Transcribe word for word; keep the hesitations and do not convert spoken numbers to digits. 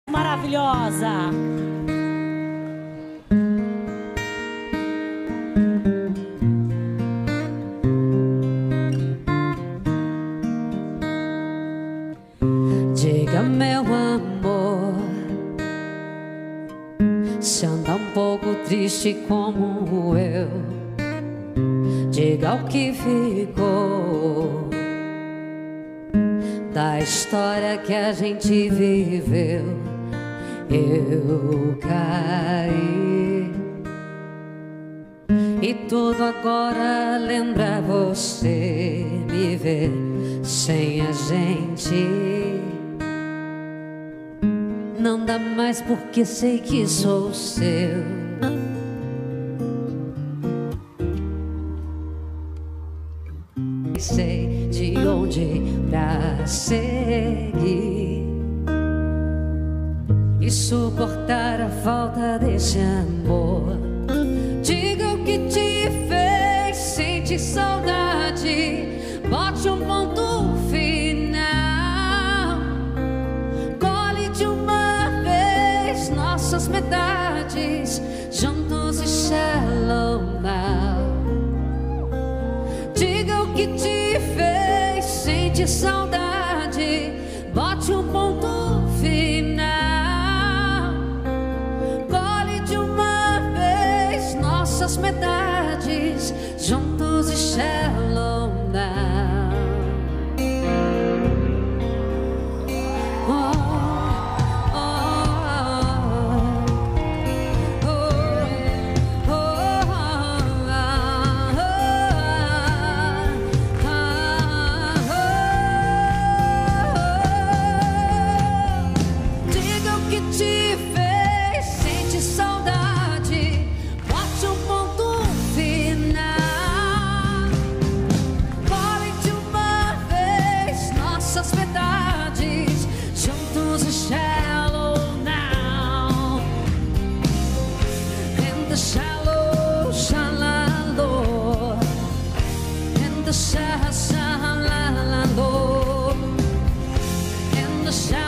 Maravilhosa. Diga, meu amor, se anda um pouco triste como eu, diga o que ficou da história que a gente viveu. Eu caí e tudo agora lembra você me ver sem a gente. Não dá mais porque sei que sou seu. Sei de onde pra seguir e suportar a falta desse amor. Diga o que te fez sentir saudade, bote um ponto final, colhe de uma vez nossas metades, juntos e shallow now. Diga o que te fez sentir saudade, bote um ponto final, nossas metades, juntos e shallow now. Oh, oh, oh, oh, oh. Diga o que te fez sentir saudade, metades, juntos e shallow now. In the shallow, shallow, in the shallow, shallow, in the shallow.